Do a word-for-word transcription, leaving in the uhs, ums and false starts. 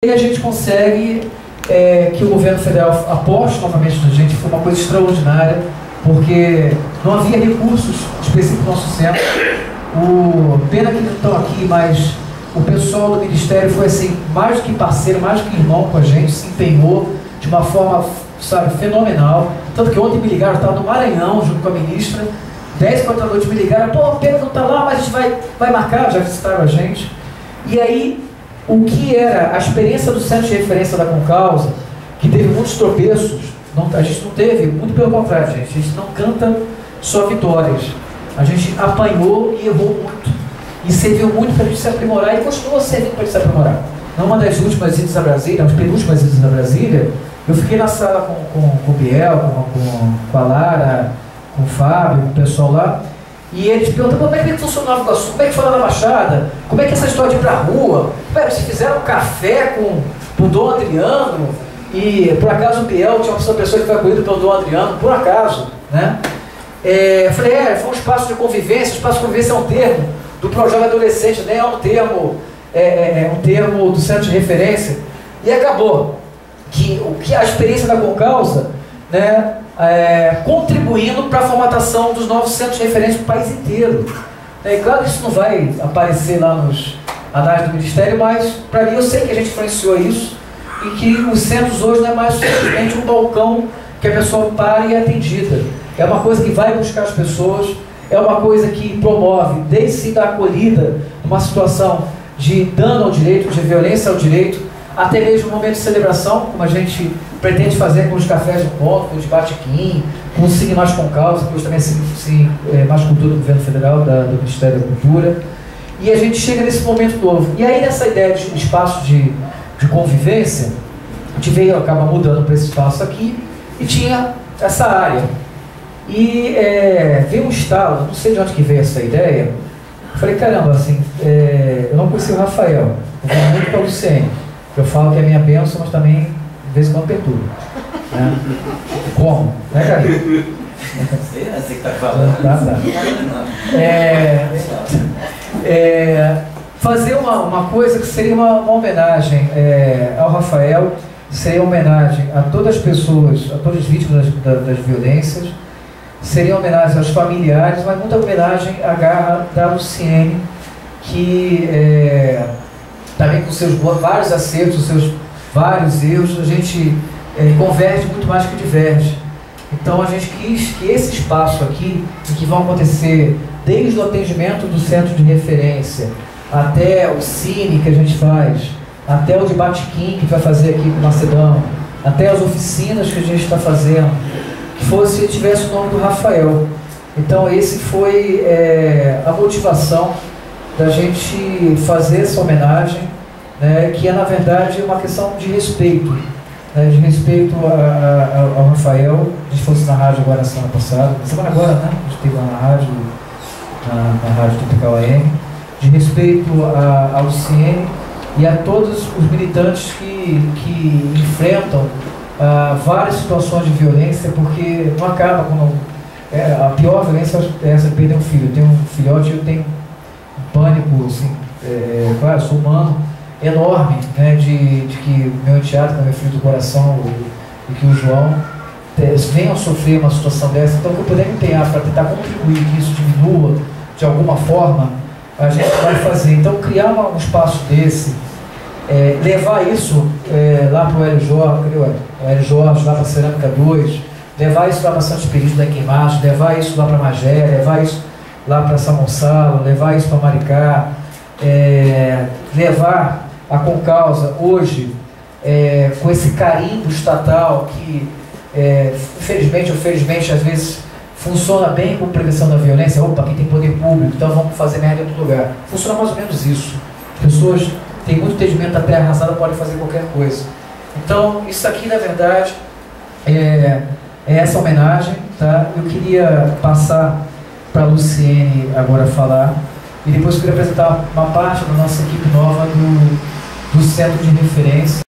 E a gente consegue é, que o governo federal aposte novamente na gente. Foi uma coisa extraordinária, porque não havia recursos específicos no nosso centro. O, pena que não estão aqui, mas o pessoal do Ministério foi assim, mais do que parceiro, mais do que irmão com a gente, se empenhou de uma forma, sabe, fenomenal. Tanto que ontem me ligaram, eu estava no Maranhão junto com a ministra, dez e quarenta da noite me ligaram, pô, o Pedro não está lá, mas a gente vai, vai marcar, já visitaram a gente. E aí, o que era a experiência do centro de referência da Concausa, que teve muitos tropeços, não, a gente não teve, muito pelo contrário, gente, a gente não canta só vitórias. A gente apanhou e errou muito. E serviu muito para a gente se aprimorar e continua servindo para a gente se aprimorar. Numa das últimas idas a Brasília, nas penúltimas idas a Brasília, eu fiquei na sala com, com, com o Biel, com, com, com a Lara, com o Fábio, com o pessoal lá. E eles perguntam, como é que funciona o Nova Iguaçu? Como é que foi lá na Baixada? Como é que é essa história de ir pra rua? Como é que vocês fizeram um café com, com o Dom Adriano? E por acaso o Biel tinha uma pessoa que foi acolhida pelo Dom Adriano, por acaso, né? É, eu falei, é, foi um espaço de convivência. O espaço de convivência é um termo do Projovem Adolescente, nem é um termo, é, é, é um termo do centro de referência. E acabou que, que a experiência da Concausa, né, é, contribuindo para a formatação dos novos centros de referência do país inteiro. É claro que isso não vai aparecer lá nos anais do Ministério, mas para mim eu sei que a gente influenciou isso e que os centros hoje não é mais simplesmente um balcão que a pessoa para e é atendida. É uma coisa que vai buscar as pessoas, é uma coisa que promove, desde a acolhida, numa situação de dano ao direito, de violência ao direito, até mesmo um momento de celebração, como a gente pretende fazer com os cafés de ponto, com os batiquim, com o Cine Mais Concausa, que hoje também é Cine é, Mais Cultura do Governo Federal, da, do Ministério da Cultura. E a gente chega nesse momento novo. E aí, nessa ideia de espaço de, de convivência, a gente veio, acaba mudando para esse espaço aqui, e tinha essa área. E é, veio um estalo, não sei de onde que veio essa ideia. Eu falei, caramba, assim, é, eu não conheci o Rafael, eu vou muito para o Luciene. Eu falo que é minha bênção, mas também, de vez em quando, perturba. Né? Como? Né, Carinho? Sei, é você que está falando. Tá, tá. É, é, fazer uma, uma coisa que seria uma, uma homenagem é, ao Rafael, seria uma homenagem a todas as pessoas, a todas as vítimas das, das violências, seria uma homenagem aos familiares, mas muita homenagem à garra da Luciene, que é, também com seus vários acertos, seus vários erros, a gente é, converge muito mais que diverge. Então a gente quis que esse espaço aqui, em que vão acontecer desde o atendimento do centro de referência, até o cine que a gente faz, até o de Batiquim que vai fazer aqui com o Macedão, até as oficinas que a gente está fazendo, que fosse, tivesse o nome do Rafael. Então esse foi é, a motivação da gente fazer essa homenagem, né, que é na verdade uma questão de respeito, né, de respeito a, a, ao Rafael. A gente fosse na rádio agora, semana passada, semana agora, né, a gente esteve lá na rádio, na, na rádio Tropical A M, de respeito a, a Luciene e a todos os militantes que, que enfrentam uh, várias situações de violência, porque não acaba quando é, a pior violência é essa de perder um filho. Eu tenho um filhote, eu tenho pânico, assim, é, claro, sou humano, enorme, né, de, de que meu enteado, que é meu filho do coração, e que o João, é, venham a sofrer uma situação dessa. Então, o que eu puder me empenhar para tentar contribuir que isso diminua de alguma forma, a gente vai fazer. Então, criar uma, um espaço desse, é, levar isso é, lá para o Hélio Jorge, o Hélio Jorge, lá para a Cerâmica dois, levar isso lá para Santos Espírito da Queimados, levar isso lá para Magé, levar isso lá para São Gonçalo, levar isso para Maricá, é, levar a Concausa hoje é, com esse carimbo estatal que, é, infelizmente ou felizmente, às vezes funciona bem com prevenção da violência. Opa, aqui tem poder público, então vamos fazer merda em outro lugar. Funciona mais ou menos isso. As pessoas têm muito entendimento da terra arrasada, podem fazer qualquer coisa. Então, isso aqui, na verdade, é, é essa homenagem, tá? Eu queria passar para a Luciene agora falar, e depois eu queria apresentar uma parte da nossa equipe nova do, do centro de referência.